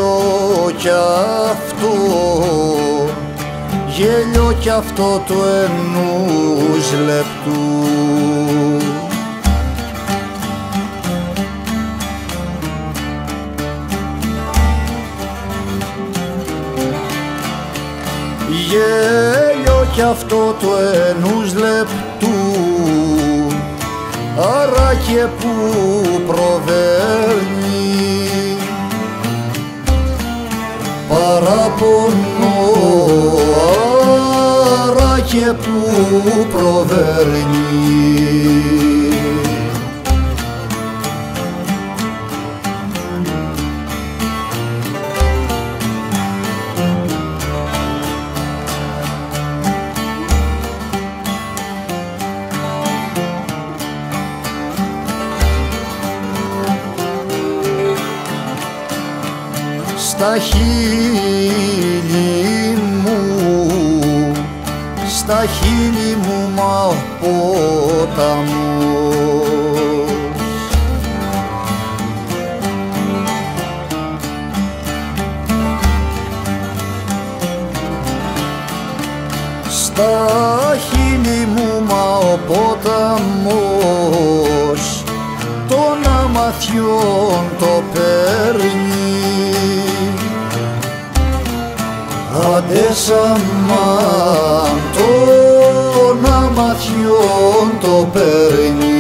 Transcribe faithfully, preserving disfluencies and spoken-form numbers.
γέλιο κι αυτό, γέλιο κι αυτό το ενός λεπτού. Γέλιο κι αυτό το ενός λεπτού, άρα και που προβέρνει παραπονώ, άρα και που προβέρνει. Στα χείλη μου, στα χείλη μου μα ποταμός, στα χείλη μου μα ο ποταμός των αμαθιών το παίρνει. Άντε σαμάν των αμαθιών το παίρνει.